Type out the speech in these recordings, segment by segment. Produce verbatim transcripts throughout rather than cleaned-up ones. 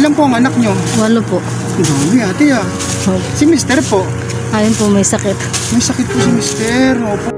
ilan po ang anak nyo? Walo po. Dami ate ah. Opo. Si mister po? Ayun po, may sakit. May sakit po si mister. Opo.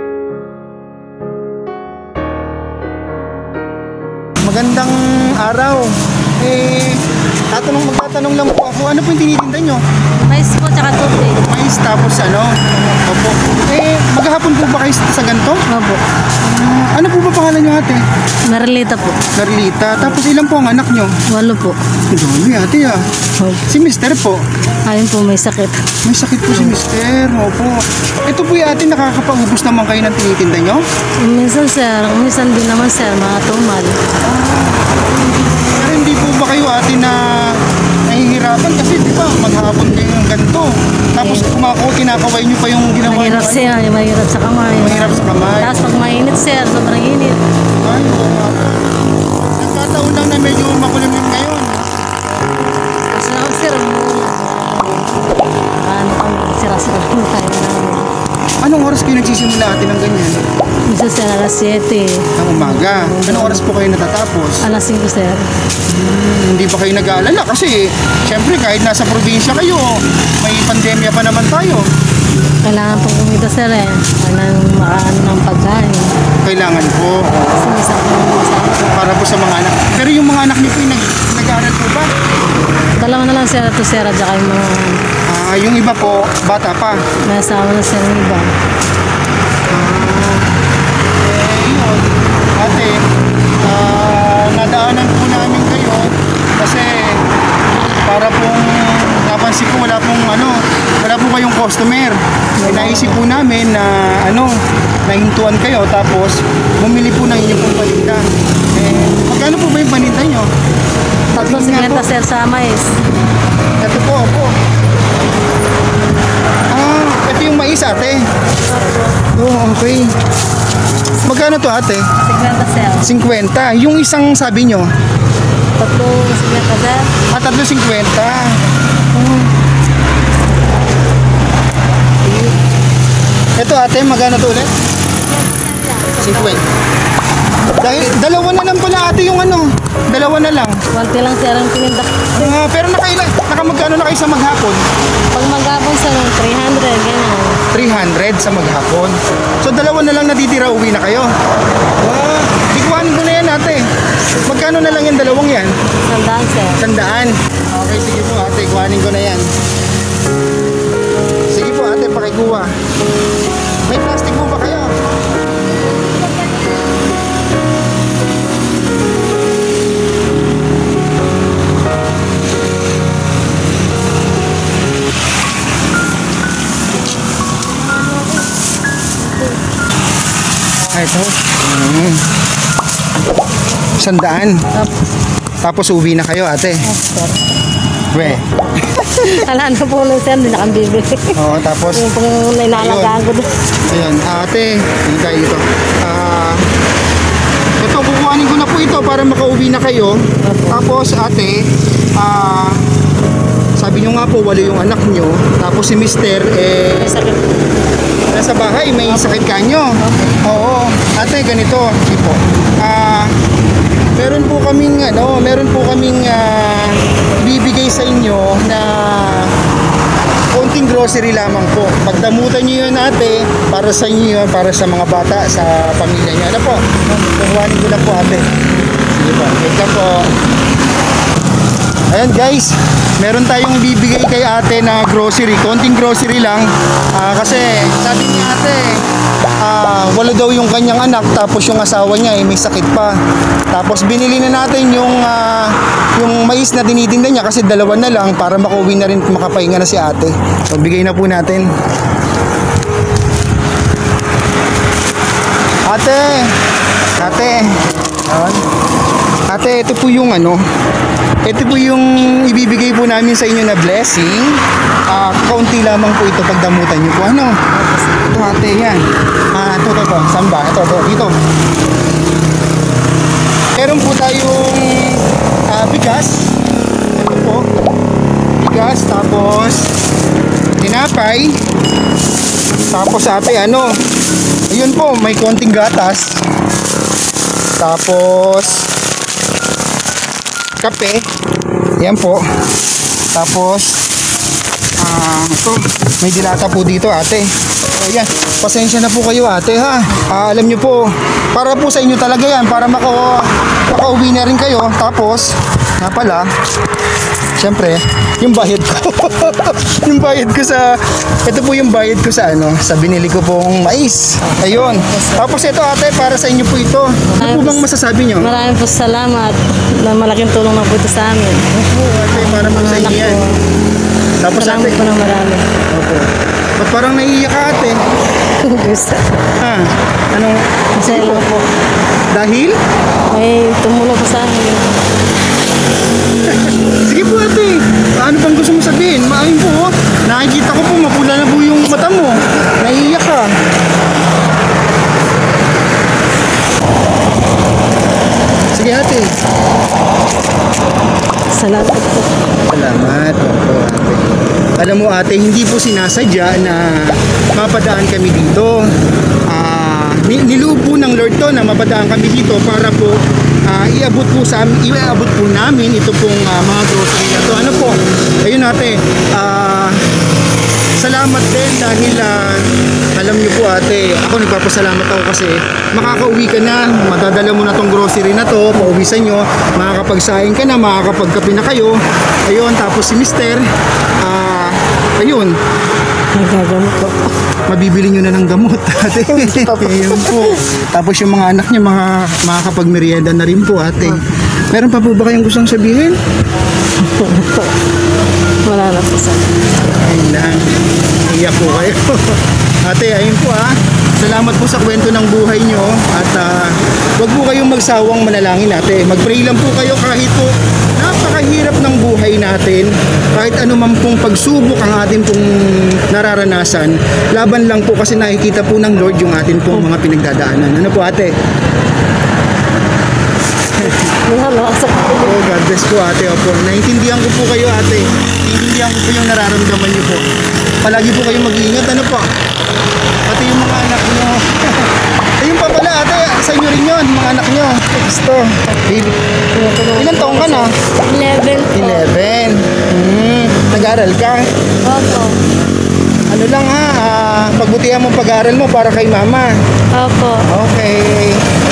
Magandang araw. Eh, tatanong, magtatanong lang po ako. Ano po yung tinitinda nyo? Mais po, tsaka tubig. Mais tapos ano? Opo. Eh, maghapon po ba kayo sa ganito? Opo. Uh, ano po ba pangalan nyo ate? Marilita po. Narlita. Tapos ilan po ang anak nyo? Walo po. Dami ate ah. Opo. Si mister po? Ayun po, may sakit. May sakit po si mister. Opo. Ito po yung ate, nakakapag-ubos naman kayo ng tinitinda nyo? Minsan sir, minsan din naman sir, mga tumal. Pero hindi po ba kayo ate na nahihirapan? Kasi di ba maghapon kayo ng ganito. Tapos kumako, kinakaway nyo pa yung ginawa nyo. Mahirap sir, mahirap sa kamay. Mahirap sa kamay. Tapos pag mainit sir, sobrang init. Ay, oo nga po. Nagkataon lang na medyo makulimlim ngayon. Kasi ako sir, ano pang sira-sira po tayo namin. Anong oras kayo nagsisimula ate ng ganyan? Minsan sir, alas siyete. Ng umaga. Anong oras po kayo natatapos? Alas singko sir. Hmm, hindi ba kayo nag-aalala? Kasi, syempre, kahit nasa probinsya kayo, may pandemya pa naman tayo. Kailangan pong kumita sir eh. Kailangan makaano ng pagkain. Kailangan po. Kasi minsan po sa Para po sa mga anak. Pero yung mga anak niyo po, nag nag-aaral po ba? dalawa na lang sir at sir at saka yung mga Ah, yung iba po, bata pa. may asawa na sir ng iba. Eh, yun. Ate, ah, nadaanan po namin kayo kasi para pong napansin ko wala pong ano, wala po kayong customer. Eh, naisip po namin na ano, nahintuan kayo tapos bumili po ng inyong pong paninda. Eh, magkano po ba yung paninda nyo? Tatlo Tingin nga sikleta po. sir sa mais. Ito po, po. Ah, ito yung mais ate. Oh, okay. Magkano to ate? Sikleta sir. fifty. Yung isang sabi nyo, Tatlo sikleta sir. ah, tatlo fifty. Oh. Ito ate, magkano to ulit? fifty. Dahil dalawa na lang pala ate yung ano. Dalawa na lang. Konti lang sir ang pininda. Ah, pero nakailan, nakamagkano na kayo sa maghapon? Pag maghapon sir, three hundred, ganyan. three hundred sa maghapon. So dalawa na lang natitira, uwi na kayo. Wow, ikuhanin ko na yan ate. Magkano na lang yung dalawang yan? Sandaan sir. Sandaan. Okay, sige po ate, ikuhanin ko na yan. Sige po ate, pakikuha. May plastic po ba kayo? Ah, ito. Mm. Sandaan. Tapos, Tapos uwi na kayo ate. sir. We. Wala na po lang sir, hindi na kang bibili. Oo, tapos Yung pong inalagaan ko doon. ayun, ate, hindi tayo dito. Ah, ito, kukuhanin ko na po ito para makauwi na kayo. Tapos, ate, ah, sabi nyo nga po, walo yung anak nyo. Tapos si mister, eh, May sakit. nasa bahay, may sakit ka nyo. Oo, ate, ganito. Hindi po. Ah, meron po kaming, ano, meron po kaming ah, ibibigay sa inyo na konting grocery lamang po. Pagdamutan nyo yun ate, para sa inyo yun, para sa mga bata, sa pamilya nyo. Ano po? Kukuhanin ko na po ate. Sige po, wait lang po. Ayan guys, meron tayong ibibigay kay ate na grocery, konting grocery lang. Ah, kasi sabi niya ate, ah, wala daw yung kanyang anak, tapos yung asawa niya eh, may sakit pa. Tapos binili na natin yung ah, yung mais na tinitinda niya kasi dalawa na lang para makauwi na rin, makapahinga na si ate. So bigay na po natin. Ate, ate, ayan. Ate, ito po yung ano, ito po yung ibibigay po namin sa inyo na blessing. Ah, kaunti lamang po ito pagdamutan niyo po. Ano? Ito ate, yan. Ah, ito, ito, ito. Saan ba? Ito, ito, dito. Meron po tayong ah, bigas. Ito po. Bigas, tapos tinapay. Tapos ate, ano? Ayun po, may konting gatas. Tapos kape. Yan po. Tapos, ah, ito, may dilata po dito ate. So yan, pasensya na po kayo ate ha. Ah, alam nyo po, para po sa inyo talaga yan, para maka makauwi na rin kayo. Tapos, nga pala, syempre, yung bayad ko. Yung bayad ko sa, ito po yung bayad ko sa ano, sa binili ko pong mais. Ayun. Tapos ito ate, para sa inyo po ito. Ano po bang masasabi nyo? Maraming po salamat na malaking tulong na po ito sa amin. Opo, ate, para po sa inyo yan. Tapos ate, Salamat po na marami. opo. Ba't parang naiiyak ka ate? Gusto. Ha? Anong, Masaya lang po. dahil? May tumulong po sa amin. Sige po ate, ano bang gusto mo sabihin? Maayon po, oh. Nakikita ko po, mapula na po yung mata mo. Naiiyak ka. Sige ate. Salamat po. Salamat. Opo, ate. Alam mo ate, hindi po sinasadya na mapadaan kami dito. Ah, ni- niloob po ng Lord to na mapadaan kami dito para po ah, iabot po sa iabot po namin ito pong ah, mga grocery na to. Ano po? Ayun ate. Ah, salamat din dahil ah, alam niyo po ate, ako nagpapasalamat ako kasi makakauwi ka na, madadala mo na tong grocery na to, pauwi sa inyo, makakapagsaing ka na, makakapagkape na kayo. Ayun, tapos si mister, ah, ayun, Nagagamot po. mabibili nyo na ng gamot ate. Ayun po. Tapos yung mga anak niya mga, makakapagmerienda na rin po ate. Meron pa po ba kayong gustong sabihin? Wala na po sa Ayun lang. Iyak po kayo. Ate, ayun po ah. Salamat po sa kwento ng buhay nyo. At ah, wag po kayong magsawang manalangin ate. Mag-pray lang po kayo kahit po napakahirap ng buhay natin. Kahit ano man pong pagsubok ang atin pong nararanasan. Laban lang po kasi nakikita po ng Lord yung atin pong mga pinagdadaanan. Ano po ate? Wala na sa Oh, God bless po ate. Opo. Naintindihan ko po kayo ate. Naintindihan ko po yung nararamdaman niyo po. Palagi po kayong mag-iingat. Ano po? Pati yung mga anak niyo. Ayun pa pala ate. Sa inyo rin yun. Mga anak niyo. Gusto. Baby. Ilan taong ka na? eleven po. eleven. Hmm. Nag-aral ka? Opo. Ano lang ha. ah, pagbutihan mo pag-aral mo para kay mama. Opo. Okay.